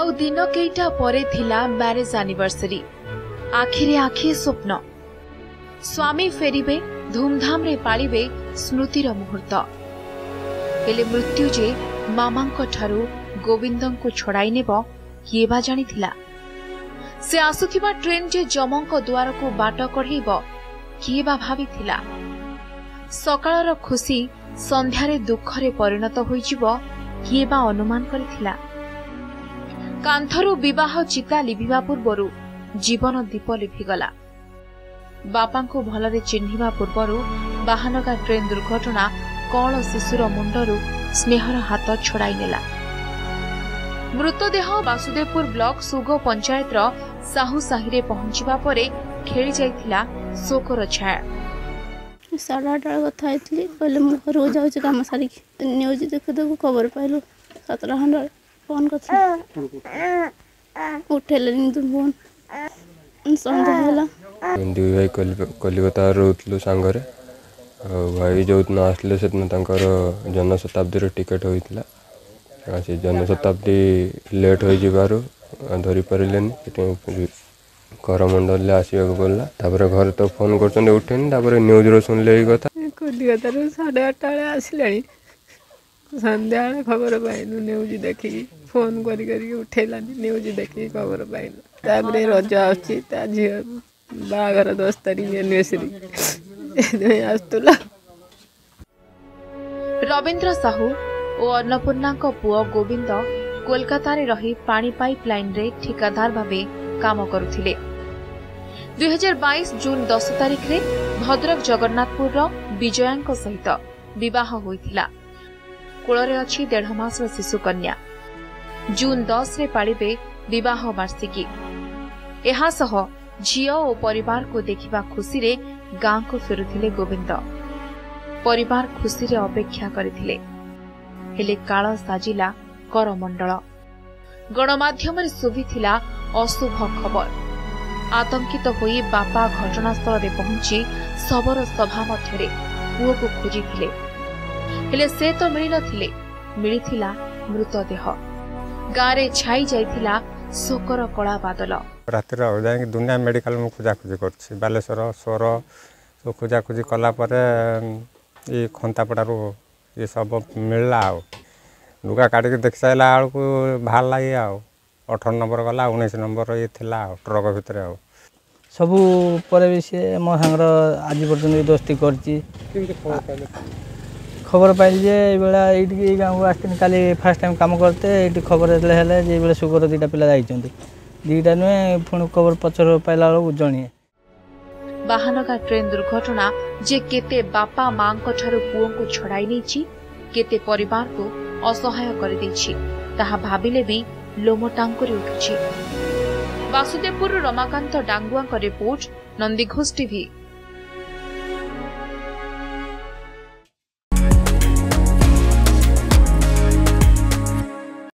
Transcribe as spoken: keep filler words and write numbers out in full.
आउ दिन केईटा परे थिला मैरिज एनिवर्सरी। आखिरे आखि स्वप्न स्वामी फेरिबे धूमधाम रे पालिबे स्मृतिर मुहूर्त। हेले मृत्यु जे मामांको ठारू गोविंदंको छड़ाई नेब किए बा जानिथिला। से आसुथिबा ट्रेन जे जमंको द्वार को बाट कढेब किए बा भाबिथिला। सकाळर खुशी संध्यारे दुखरे परिणत होइजिब किए बा अनुमान करिथिला। कांथरू विवाह चिता लिभिबा पूर्वरु जीवन दीप लिभिगला। बापांको भलरे चिन्हिबा पूर्वरु बाहानगा ट्रेन दुर्घटना कौन शिशुर मुंडरू स्नेहर हाथ छड़ाई नेला। मृतदेह वासुदेवपुर ब्लॉक सुगो पंचायत रो साहू साहिरे पहुंचीबा परे खेली जाइथिला शोकर छाया। साढ़े आठ कथा होती कहले मु घर जाऊँ कम सारी न्यूज देखु देखु खबर पाइलु सतरा खंड फोन कर उठेले फोन सन्ध्या होला। दुई भाई कलिकता रोलु सांगरे भाई जो दिन आसले से जनशताब्दी टिकेट होता से जनशताब्दी लेट हो जबार धरी पारे करमंडल आसवाक पड़ा। तापर घर तो फोन कर उठेनि न्यूज रो सुनले कथा कलिकता साढ़े आठ बजे आसला सन्ध्या खबर पाइलु न्यूज देखी फोन करी करी उठेलानी न्यूज देखी खबर पाइलु। तापर रज आछी ता झियो बागर दस तारीख एनिवर्सरी आसतुला। रवींद्र साहू और अन्नपूर्णा पुओ गोविंद कोलकाता रे रही पानी पाइपलाइन रे ठिकादार भावे काम करुथिले। दुई हजार बाईस जून दस तारीख रे भद्रक जगन्नाथपुर रो विजयांक सहित विवाह होइथिला। कोଳରେ अछि डेढ़ मास शिशु कन्या। जून दस रे पालिबे विवाह वार्षिकी। एहा सह झियो और परिवार को देखिबा खुशी रे गाँ को फेरुथिले गोविंद। परिवार खुशी रे अपेक्षा करिथिले। हेले काल साजिला करमंडल। गणमाध्यम रे सुभिथिला अशुभ खबर। आतंकित होई बापा घटनास्थल रे पहुंची शबर सभा मध्यरे पुओ को खोजिथिले। हेले से तो मिली नथिले, मिलिथिला मृतदेह। गारे छाई जाइथिला शोकर कला बादल। रातिर जाए दुनिया मेडिकल में खोजाखोजी कर बालेश्वर स्वर सब खोजाखोजी कलापर ये खंतापड़ारू ये सब मिलला। आ लुगा काटिक देख सारा बेलू बाहर लगे अठर नंबर गला उन्नीस नंबर ये थिला ट्रक भितर आ सबू पर भी सी मो सांगर आज पर्यटन दोस्ती कर खबर पाइल जे बेला ये गाँव को आसती काली फास्ट टाइम काम करते ये खबर जे सुगर दीटा पिला जाइछन्ति दीटा नुहे पुणी खबर पचर पाइला बेलू जणिए। बाहानगा ट्रेन दुर्घटना जे केते बापा मां ठारू पुओ को छड़ाई नहीं केते परिवार को असहाय कर देछि ताहा भाबिले भी लोम टांकुरी उठुछि। Vasudevpur Ramakant Dangua report, Nandighosh TV.